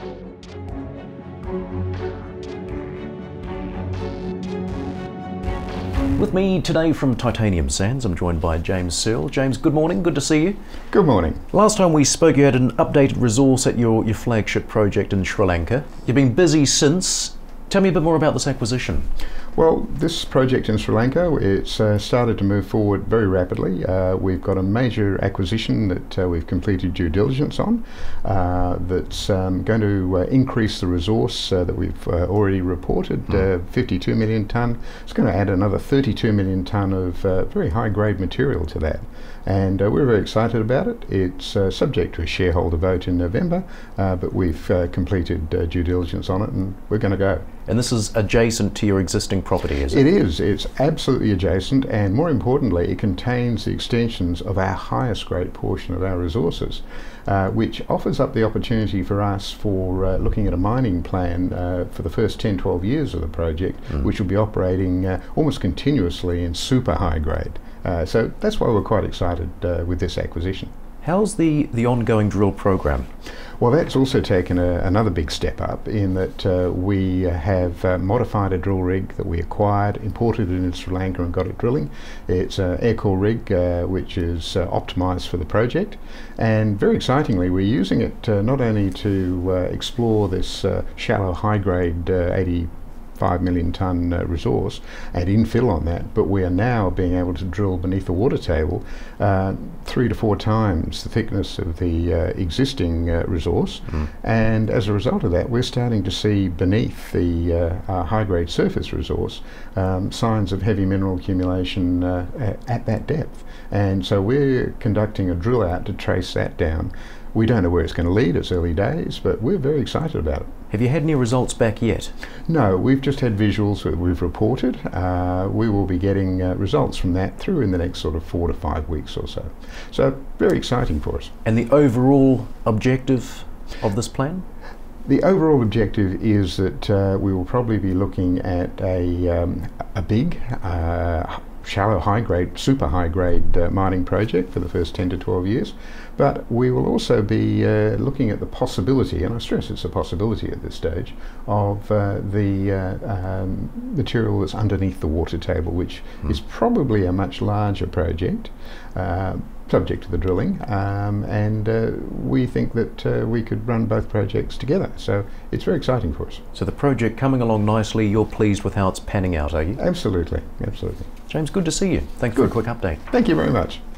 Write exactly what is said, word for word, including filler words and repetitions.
With me today from Titanium Sands, I'm joined by James Searle. James, good morning, good to see you. Good morning. Last time we spoke, you had an updated resource at your, your flagship project in Sri Lanka. You've been busy since. Tell me a bit more about this acquisition. Well, this project in Sri Lanka, it's uh, started to move forward very rapidly. Uh, we've got a major acquisition that uh, we've completed due diligence on uh, that's um, going to uh, increase the resource uh, that we've uh, already reported, mm. uh, fifty-two million tonne. It's going to add another thirty-two million tonne of uh, very high-grade material to that. And uh, we're very excited about it. It's uh, subject to a shareholder vote in November, uh, but we've uh, completed uh, due diligence on it and we're going to go. And this is adjacent to your existing property, is it? It is. It's absolutely adjacent, and more importantly, it contains the extensions of our highest grade portion of our resources, uh, which offers up the opportunity for us for uh, looking at a mining plan uh, for the first ten, twelve years of the project, mm. which will be operating uh, almost continuously in super high grade. Uh, so that's why we're quite excited uh, with this acquisition. How's the, the ongoing drill program? Well, that's also taken a, another big step up in that uh, we have uh, modified a drill rig that we acquired, imported it into Sri Lanka and got it drilling. It's an air core rig uh, which is uh, optimised for the project, and very excitingly we're using it uh, not only to uh, explore this uh, shallow high-grade uh, eighty-five million tonne uh, resource and infill on that, but we are now being able to drill beneath the water table uh, three to four times the thickness of the uh, existing uh, resource, mm. and as a result of that we're starting to see beneath the uh, uh, high-grade surface resource um, signs of heavy mineral accumulation uh, at that depth, and so we're conducting a drill out to trace that down. We don't know where it's going to lead, it's early days, but we're very excited about it. Have you had any results back yet? No, we've just had visuals that we've reported. Uh, we will be getting uh, results from that through in the next sort of four to five weeks or so. So, very exciting for us. And the overall objective of this plan? The overall objective is that uh, we will probably be looking at a, um, a big, uh, shallow high-grade, super high-grade uh, mining project for the first ten to twelve years, but we will also be uh, looking at the possibility, and I stress it's a possibility at this stage, of uh, the uh, um, material that's underneath the water table, which mm. is probably a much larger project, uh, subject to the drilling, um, and uh, we think that uh, we could run both projects together, so it's very exciting for us. So the project coming along nicely, you're pleased with how it's panning out, are you? Absolutely, absolutely. James, good to see you. Thanks for a quick update. Thank you very much.